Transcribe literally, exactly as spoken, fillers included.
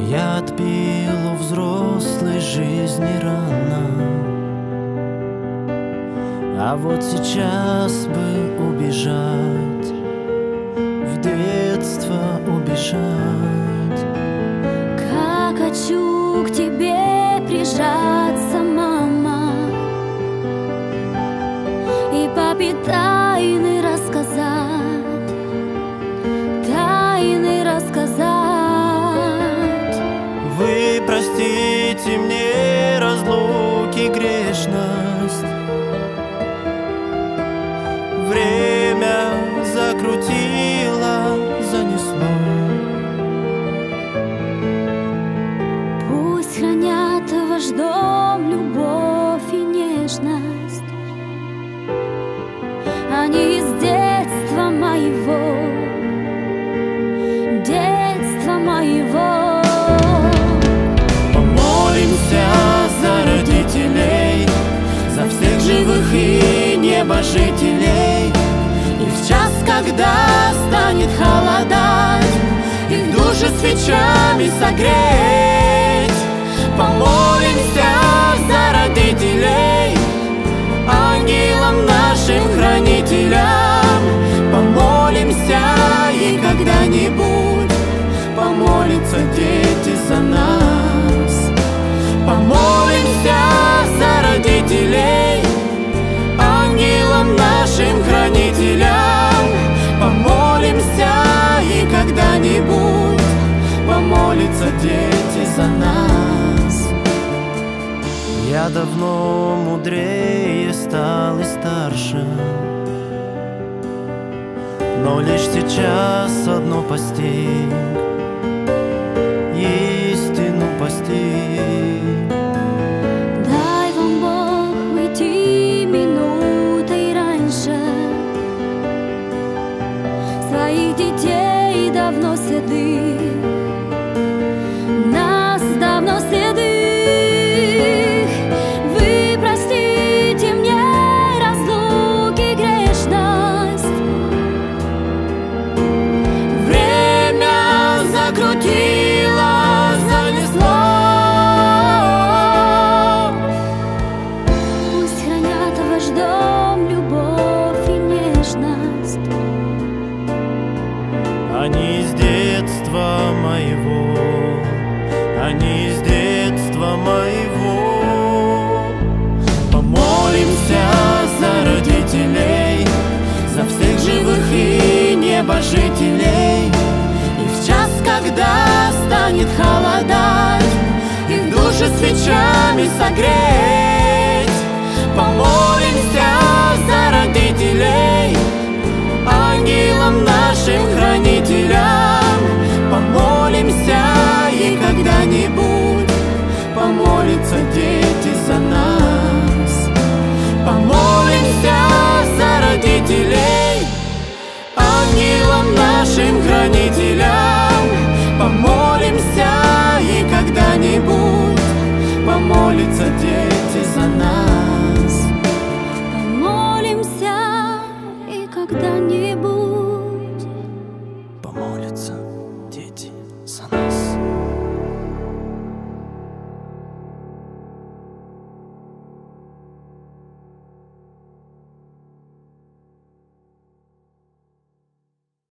Я отпил у взрослой жизни рано, а вот сейчас бы убежать, в детство убежать. Как хочу к тебе прижаться, мама, и папе тайны рассказать, тайны рассказать. Вы простите мне разлуки, грешность. Время закрутило, занесло. Пусть хранят ваш дом любовь и нежность, они из детства моего, детства моего. Помолимся за родителей, за всех живых и небожителей. И в час, когда станет холодать, их души свечами согреть. Помолимся за родителей, ангелам нашим хранителям. Помолимся, и когда-нибудь помолятся дети за нас. Помолимся за родителей, ангелам нашим хранителям. Помолимся, и когда-нибудь помолятся дети за нас. Я давно мудрее стал и старше, но лишь сейчас одно постиг, истину постиг. Дай вам Бог уйти минутой раньше, своих детей давно седых, нас давно седых. Вы простите мне разлуки, грешность. Время закрутило, занесло. Пусть хранят ваш дом любовь и нежность, Они из детства моего, они из детства моего. Помолимся за родителей, за всех живых и небожителей. И в час, когда станет холодать, их души свечами согреть. Помолимся за родителей, ангелам нашим хранителям. Помолимся, и когда-нибудь помолятся дети за нас. Помолимся за родителей, ангелам нашим хранителям.